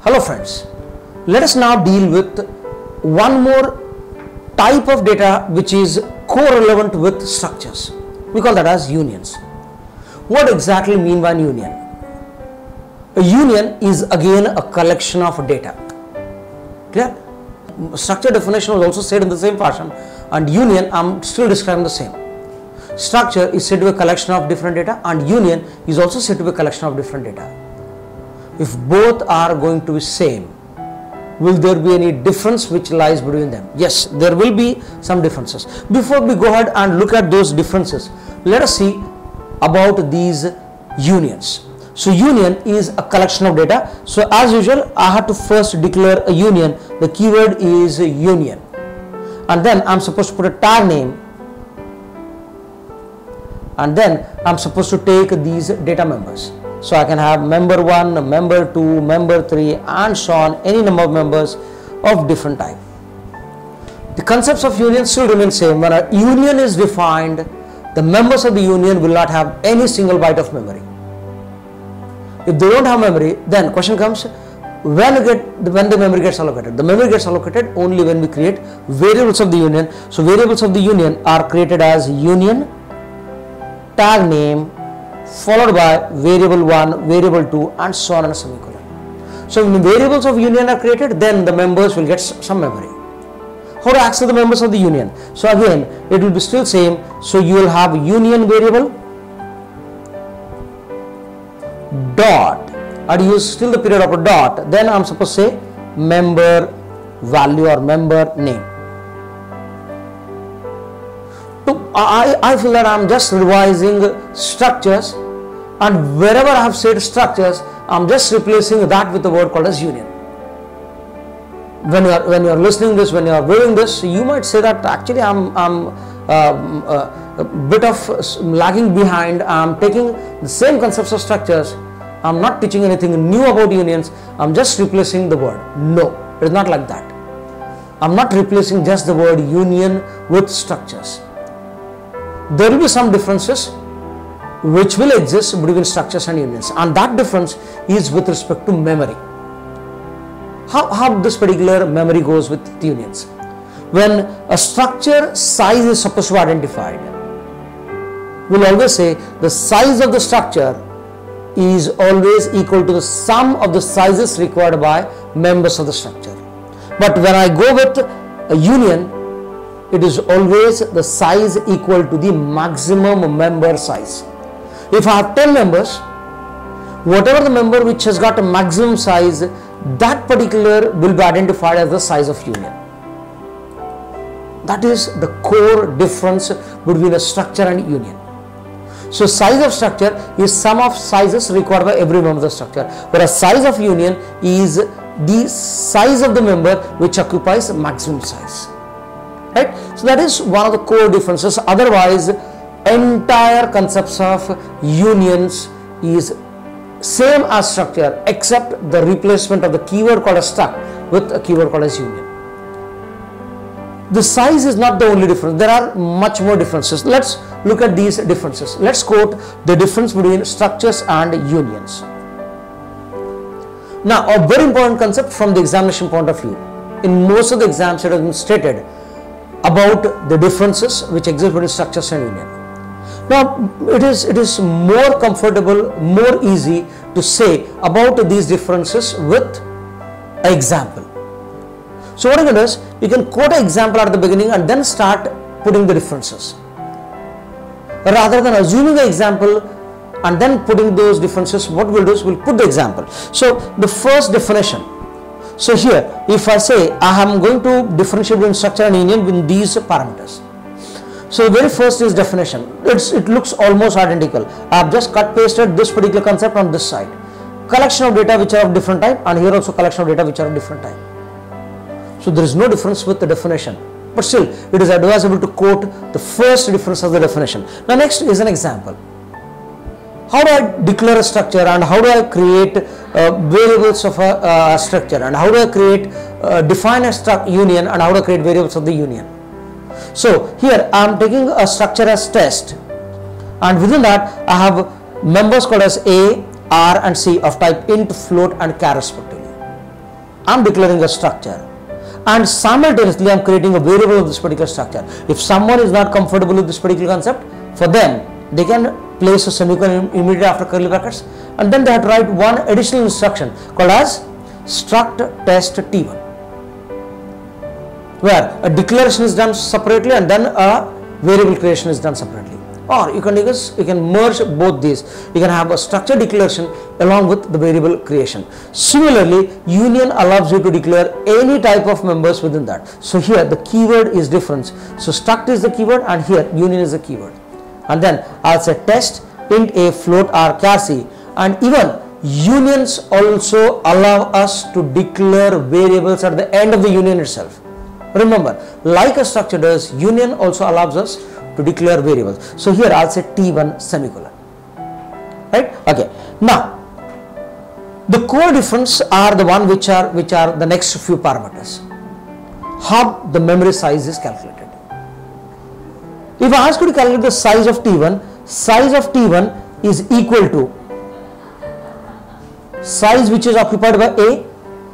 Hello friends, let us now deal with one more type of data which is correlevant with structures. We call that as unions. What exactly mean by union? A union is again a collection of data. Clear? Structure definition was also said in the same fashion, and union I am still describing the same. Structure is said to be a collection of different data, and union is also said to be a collection of different data. If both are going to be same, will there be any difference which lies between them? Yes, there will be some differences. Before we go ahead and look at those differences, let us see about these unions. So union is a collection of data. So as usual, I have to first declare a union. The keyword is union, and then I'm supposed to put a tag name, and then I'm supposed to take these data members. So I can have member 1, member 2, member 3 and so on, any number of members of different type. The concepts of union still remain same. When a union is defined, the members of the union will not have any single byte of memory. If they don't have memory, then question comes, when the memory gets allocated? The memory gets allocated only when we create variables of the union. So variables of the union are created as union, tag name, followed by variable 1, variable 2 and so on and a semicolon. So when the variables of union are created, then the members will get some memory. How to access the members of the union? So again, it will be still same. So you will have union variable dot, and use still the period of a dot, then I am supposed to say member value or member name. I feel that I am just revising structures, and wherever I have said structures, I am just replacing that with the word called as union. When you are listening this, when you are viewing this, you might say that actually I am a bit of lagging behind. I am taking the same concepts of structures. I am not teaching anything new about unions. I am just replacing the word. No, it is not like that. I am not replacing just the word union with structures. There will be some differences which will exist between structures and unions, and that difference is with respect to memory. How this particular memory goes with unions? When a structure size is supposed to be identified, we will always say the size of the structure is always equal to the sum of the sizes required by members of the structure. But when I go with a union, it is always the size equal to the maximum member size. If I have 10 members, whatever the member which has got a maximum size, that particular will be identified as the size of union. That is the core difference between a structure and union. So size of structure is sum of sizes required by every member of the structure, whereas size of union is the size of the member which occupies maximum size. Right? So that is one of the core differences. Otherwise, entire concepts of unions is same as structure, except the replacement of the keyword called as struct with a keyword called as union. The size is not the only difference. There are much more differences. Let's look at these differences. Let's quote the difference between structures and unions. Now, a very important concept from the examination point of view. In most of the exams, it has been stated about the differences which exist between structures and union. Now, it is more comfortable, more easy to say about these differences with an example. So what you can do is, you can quote an example at the beginning and then start putting the differences, rather than assuming the example and then putting those differences. What we'll do is, we'll put the example. So the first definition. So here, if I say I am going to differentiate between structure and union with these parameters. So the very first is definition. It looks almost identical. I have just cut pasted this particular concept on this side. Collection of data which are of different type, and here also collection of data which are of different type. So there is no difference with the definition, but still it is advisable to quote the first difference as the definition. Now next is an example. How do I declare a structure, and how do I create variables of a structure, and how do I create define a union, and how do I create variables of the union? So here I am taking a structure as test, and within that I have members called as A, R and C of type int, float and char respectively. I'm declaring a structure, and simultaneously I'm creating a variable of this particular structure. If someone is not comfortable with this particular concept, for them they can place a semicolon immediately after curly brackets, and then they have to write one additional instruction called as struct test T1, where a declaration is done separately and then a variable creation is done separately. Or you can merge both these. You can have a structure declaration along with the variable creation. Similarly, union allows you to declare any type of members within that. So here the keyword is difference. So struct is the keyword and here union is the keyword. And then I'll say test int a float r char c, and even unions also allow us to declare variables at the end of the union itself. Remember, like a structure does, union also allows us to declare variables. So here I'll say T1 semicolon, right? Okay. Now the core difference are the one which are the next few parameters. How the memory size is calculated. If I ask you to calculate the size of T1 is equal to size which is occupied by A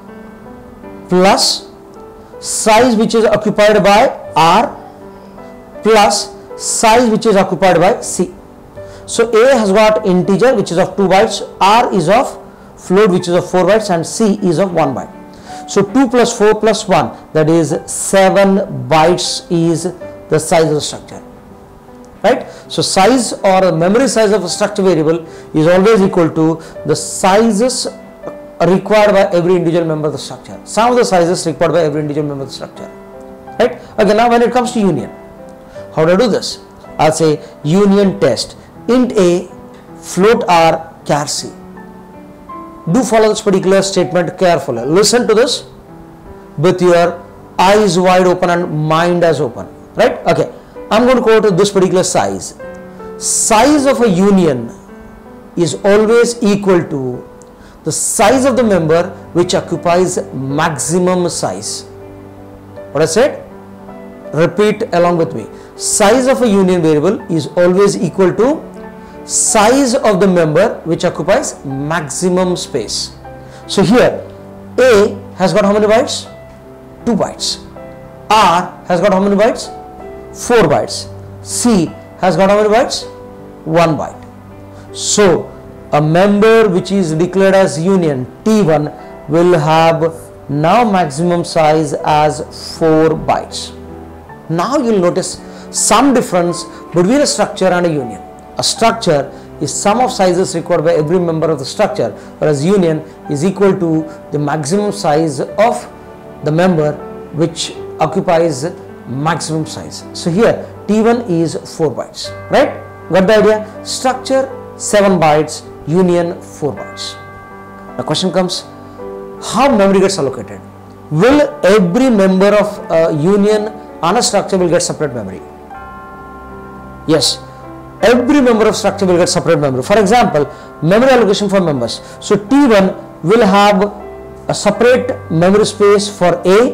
plus size which is occupied by R plus size which is occupied by C. So A has got integer which is of 2 bytes, R is of float which is of 4 bytes, and C is of 1 byte. So 2 plus 4 plus 1, that is 7 bytes is the size of the structure, right? So size or memory size of a structure variable is always equal to the sizes required by every individual member of the structure. Some of the sizes required by every individual member of the structure, right? Okay, now when it comes to union, how do I do this? I'll say union test int a float r char c. Do follow this particular statement carefully. Listen to this with your eyes wide open and mind as open, right? Okay, I'm going to go to this particular size. Size of a union is always equal to the size of the member which occupies maximum size. What I said? Repeat along with me. Size of a union variable is always equal to size of the member which occupies maximum space. So here A has got how many bytes? 2 bytes. R has got how many bytes? 4 bytes. C has got how many bytes? 1 byte. So a member which is declared as union T1 will have now maximum size as 4 bytes. Now you will notice some difference between a structure and a union. A structure is sum of sizes required by every member of the structure, whereas union is equal to the maximum size of the member which occupies maximum size. So here T1 is 4 bytes, right? Got the idea? Structure 7 bytes, union 4 bytes. The question comes, how memory gets allocated? Will every member of a union and a structure will get separate memory? Yes, every member of structure will get separate memory. For example, memory allocation for members. So T1 will have a separate memory space for A,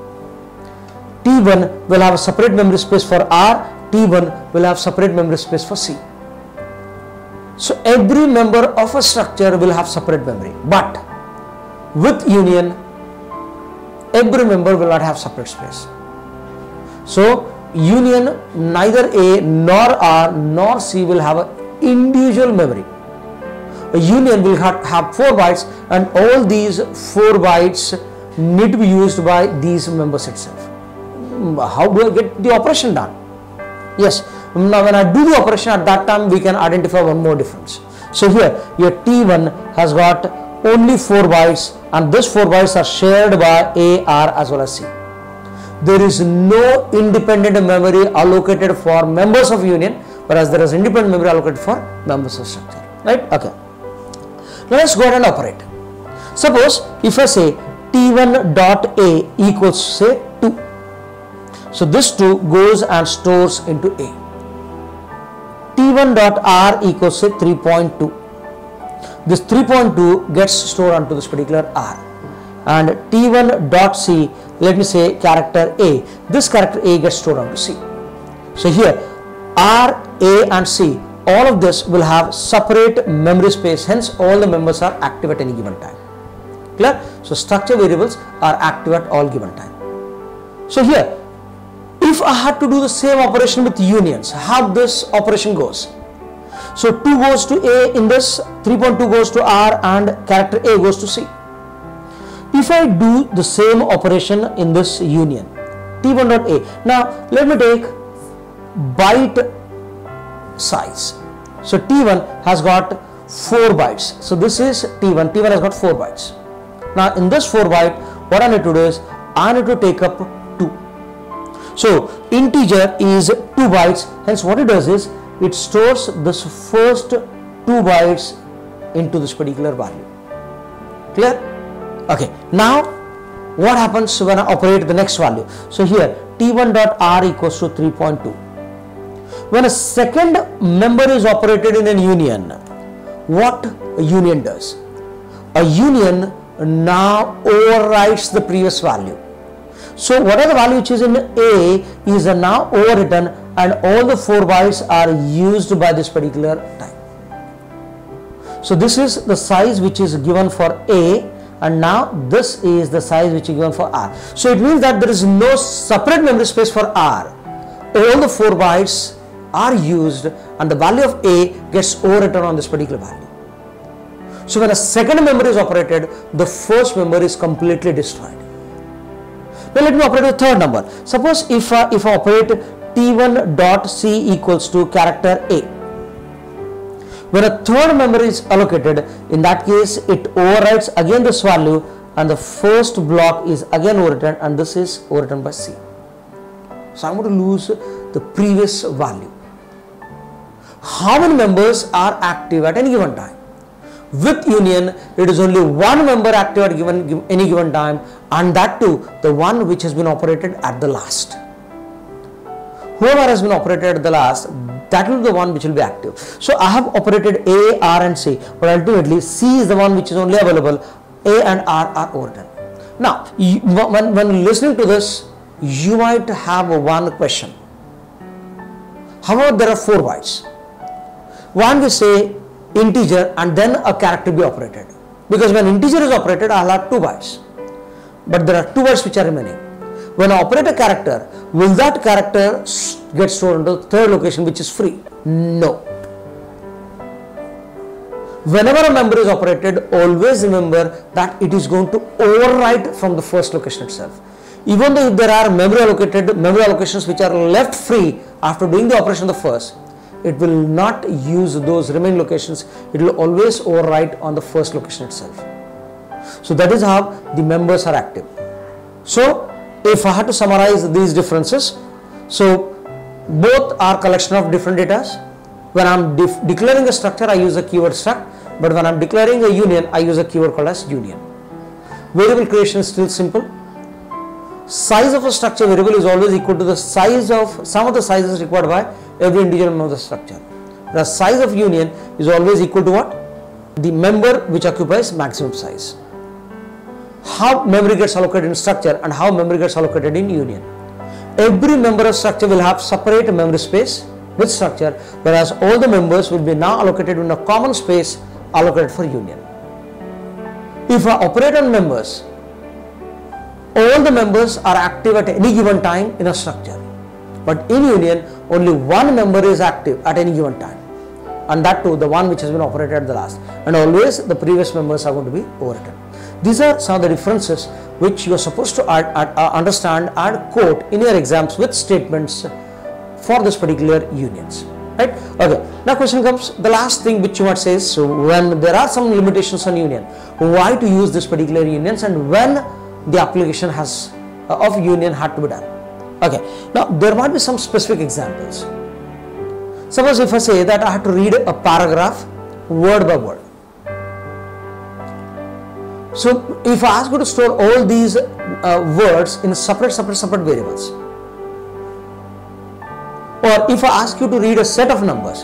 T1 will have a separate memory space for R, T1 will have separate memory space for C. So every member of a structure will have separate memory, but with union, every member will not have separate space. So union, neither A nor R nor C will have an individual memory. A union will have 4 bytes, and all these 4 bytes need to be used by these members itself. How do I get the operation done? Yes, now when I do the operation, at that time we can identify one more difference. So here your T1 has got only 4 bytes, and these 4 bytes are shared by A, R as well as C. There is no independent memory allocated for members of union, whereas there is independent memory allocated for members of structure, right? Okay, now let's go ahead and operate. Suppose if I say T1 dot A equals say 2, so this 2 goes and stores into A. T1 dot R equals say 3.2. This 3.2 gets stored onto this particular R, and T1 dot C, let me say character A, this character A gets stored onto C. So here R, A and C, all of this will have separate memory space, hence all the members are active at any given time. Clear? So structure variables are active at all given time. So here, if I had to do the same operation with unions, how this operation goes? So 2 goes to A in this, 3.2 goes to R, and character A goes to C. If I do the same operation in this union, T1.A. Now let me take byte size. So T1 has got 4 bytes. So this is T1. T1 has got 4 bytes. Now in this 4 byte, what I need to do is I need to take up 2. So integer is 2 bytes. Hence what it does is it stores this first 2 bytes into this particular value. Clear? Okay. Now what happens when I operate the next value? So here T1.R equals to 3.2. When a second member is operated in a union, what a union does? A union now overwrites the previous value. So whatever value which is in A is now overwritten, and all the 4 bytes are used by this particular time. So this is the size which is given for A, and now this is the size which is given for R. So it means that there is no separate memory space for R. All the 4 bytes are used and the value of A gets overwritten on this particular value. So when a second member is operated, the first member is completely destroyed. Now let me operate with third number. Suppose if I operate T1.C equals to character A. When a third member is allocated, in that case it overwrites again this value, and the first block is again overwritten, and this is overwritten by C. So I'm going to lose the previous value. How many members are active at any given time? With union, it is only one member active at any given time, and that too the one which has been operated at the last. Whoever has been operated at the last, that will be the one which will be active. So I have operated A, R and C, but ultimately C is the one which is only available. A and R are overwritten. Now when listening to this, you might have one question. However, there are 4 bytes. One we say integer and then a character be operated, because when integer is operated I will have 2 bytes, but there are 2 bytes which are remaining. When I operate a character, will that character get stored into the third location which is free? No. Whenever a member is operated, always remember that it is going to overwrite from the first location itself. Even though if there are memory allocations which are left free after doing the operation of the first, it will not use those remaining locations. It will always overwrite on the first location itself. So that is how the members are active. So if I had to summarize these differences, so both are collection of different data. When I am declaring a structure, I use a keyword struct, but when I am declaring a union, I use a keyword called as union. Variable creation is still simple. Size of a structure variable is always equal to the size of sum of the sizes required by every individual member of the structure. The size of union is always equal to what? The member which occupies maximum size. How memory gets allocated in structure and how memory gets allocated in union. Every member of structure will have separate memory space with structure, whereas all the members will be now allocated in a common space allocated for union. If I operate on members, all the members are active at any given time in a structure, but in union only one member is active at any given time, and that too the one which has been operated at the last, and always the previous members are going to be overwritten. These are some of the differences which you are supposed to understand and quote in your exams with statements for this particular unions, right? Okay, now question comes, the last thing which you might say is, so when there are some limitations on union, why to use this particular unions and when the application has of union had to be done. Okay, now there might be some specific examples. Suppose if I say that I have to read a paragraph word by word. So if I ask you to store all these words in separate variables, or if I ask you to read a set of numbers,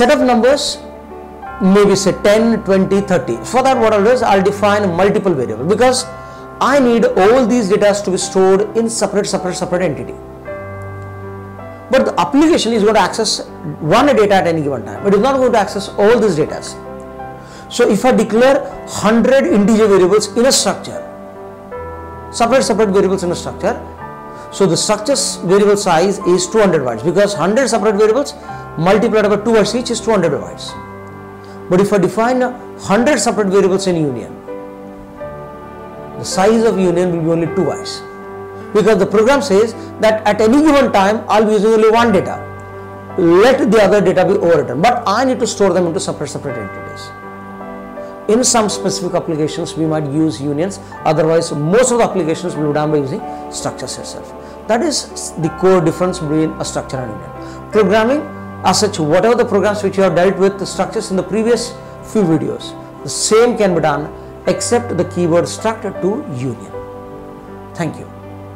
maybe say 10, 20, 30. For that what I'll do is I'll define multiple variables, because I need all these data to be stored in separate entity. But the application is going to access one data at any given time. It is not going to access all these data. So if I declare 100 integer variables in a structure, separate variables in a structure, so the structure's variable size is 200 bytes, because 100 separate variables multiplied by 2 bytes each is 200 bytes. But if I define 100 separate variables in union, the size of union will be only 2 bytes, because the program says that at any given time I'll be using only one data. Let the other data be overwritten, but I need to store them into separate entities. In some specific applications we might use unions, otherwise most of the applications will be done by using structures itself. That is the core difference between a structure and union. Programming as such, whatever the programs which you have dealt with the structures in the previous few videos, the same can be done except the keyword struct to union. Thank you.